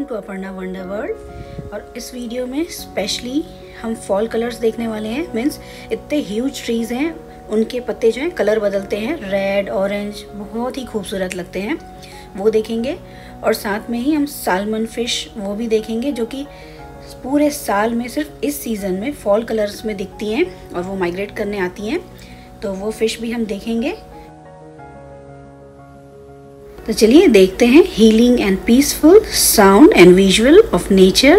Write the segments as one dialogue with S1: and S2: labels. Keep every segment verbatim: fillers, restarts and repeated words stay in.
S1: To Aparna wonder world. और इस video में स्पेशली हम फॉल कलर्स देखने वाले हैं। मीन्स इतने ह्यूज ट्रीज़ हैं, उनके पत्ते जो हैं कलर बदलते हैं, रेड ऑरेंज, बहुत ही खूबसूरत लगते हैं, वो देखेंगे। और साथ में ही हम सालमन फिश वो भी देखेंगे, जो कि पूरे साल में सिर्फ इस सीज़न में फॉल कलर्स में दिखती हैं और वो माइग्रेट करने आती हैं, तो वो फिश भी हम देखेंगे। तो चलिए देखते हैं healing and peaceful sound and visual of nature.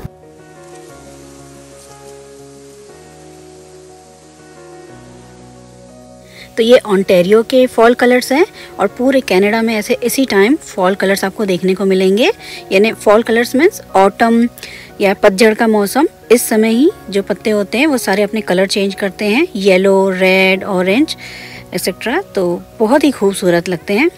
S1: तो ये ओंटारियो के फॉल कलर्स हैं और पूरे कनाडा में ऐसे इसी टाइम फॉल कलर्स आपको देखने को मिलेंगे। यानी फॉल कलर्स मीन्स ऑटम या पतझड़ का मौसम। इस समय ही जो पत्ते होते हैं वो सारे अपने कलर चेंज करते हैं, येलो, रेड, ऑरेंज एक्सेट्रा। तो बहुत ही खूबसूरत लगते हैं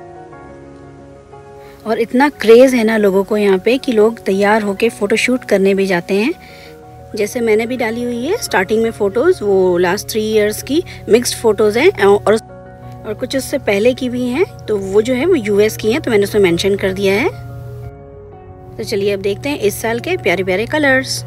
S1: और इतना क्रेज़ है ना लोगों को यहाँ पे कि लोग तैयार होके फ़ोटोशूट करने भी जाते हैं। जैसे मैंने भी डाली हुई है स्टार्टिंग में फ़ोटोज़, वो लास्ट थ्री इयर्स की मिक्स्ड फ़ोटोज़ हैं और और कुछ उससे पहले की भी हैं। तो वो जो है वो यूएस की हैं, तो मैंने उसमें मेंशन कर दिया है। तो चलिए अब देखते हैं इस साल के प्यारे प्यारे कलर्स।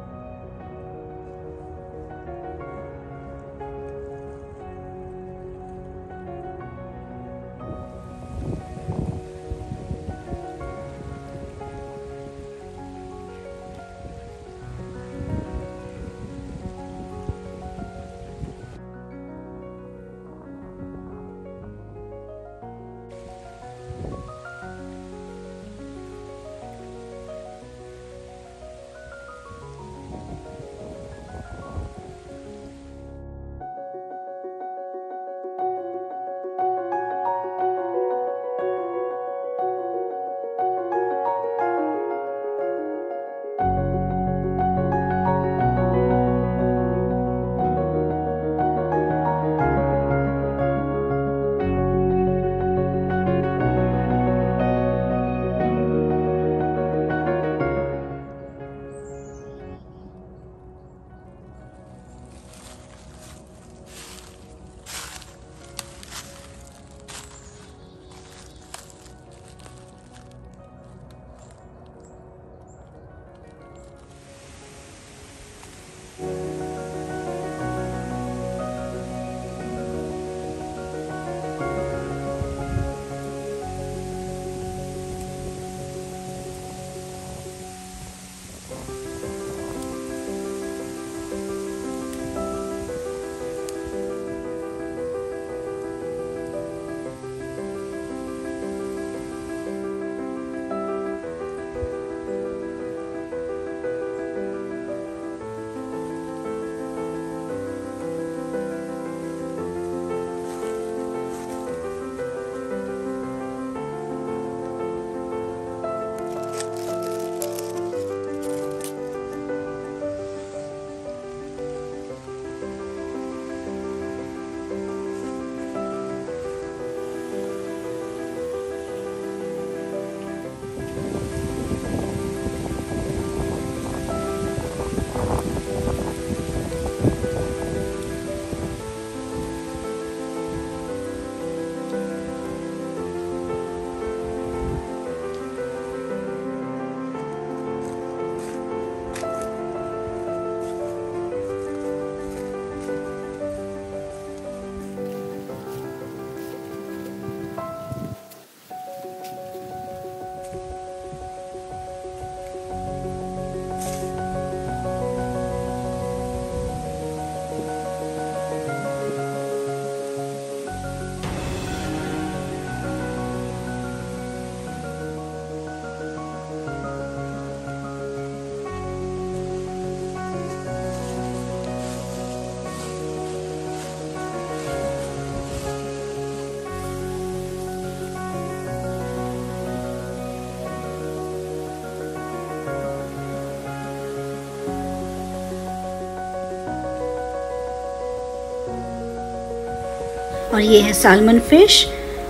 S1: और ये है सालमन फिश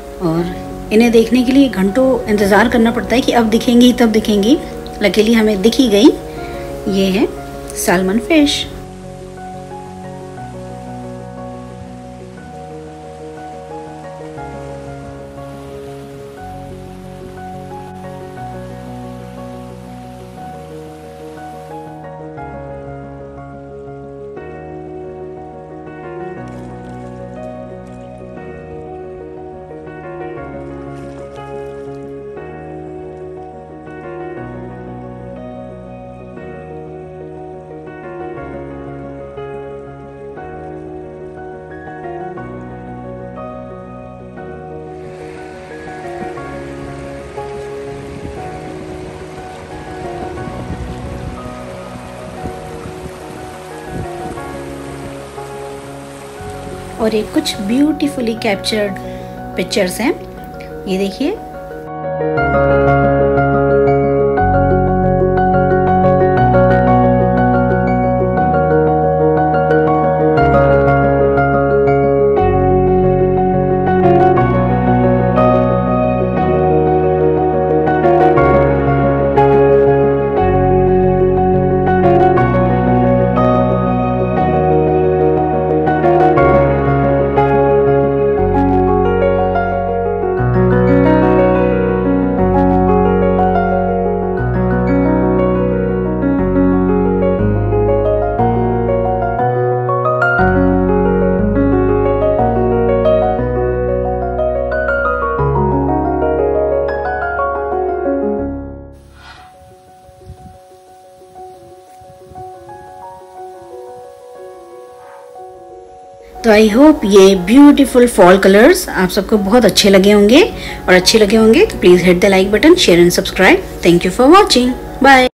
S1: और इन्हें देखने के लिए घंटों इंतज़ार करना पड़ता है कि अब दिखेंगी तब दिखेंगी। लकीली हमें दिख ही गई। ये है सालमन फिश। और ये कुछ ब्यूटीफुली कैप्चर्ड पिक्चर्स हैं, ये देखिए। तो आई होप ये ब्यूटीफुल फॉल कलर्स आप सबको बहुत अच्छे लगे होंगे, और अच्छे लगे होंगे तो please hit the like button, share and subscribe. Thank you for watching, bye.